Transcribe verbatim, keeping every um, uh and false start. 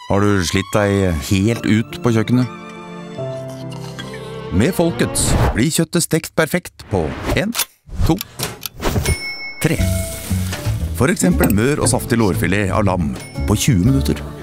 Har du slitt deg helt ut på kjøkkenet? Med Folkets blir kjøttet stekt perfekt på en, to, tre. For eksempel mør og saftig lårfilet av lam på tjue minutter.